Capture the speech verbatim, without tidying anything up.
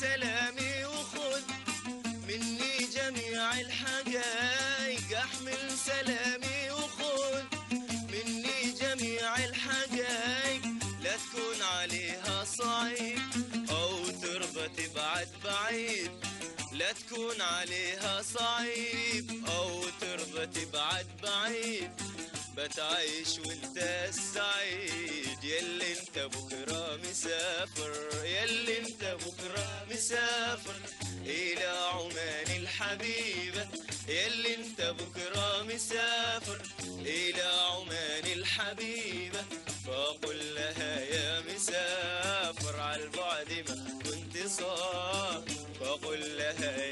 سلامي وخذ مني جميع الحقايق، احمل سلامي وخذ مني جميع الحقايق، لا تكون عليها صعيب او ترضى تبعد بعيد، لا تكون عليها صعيب او ترضى تبعد بعيد، بتعيش وانت السعيد يلي انت بكره مسافر، يلي انت بكره مسافر الى عمان الحبيبه، يلي انت بكره مسافر الى عمان الحبيبه، فقل لها يا مسافر عالبعد ما كنت صار، فقل لها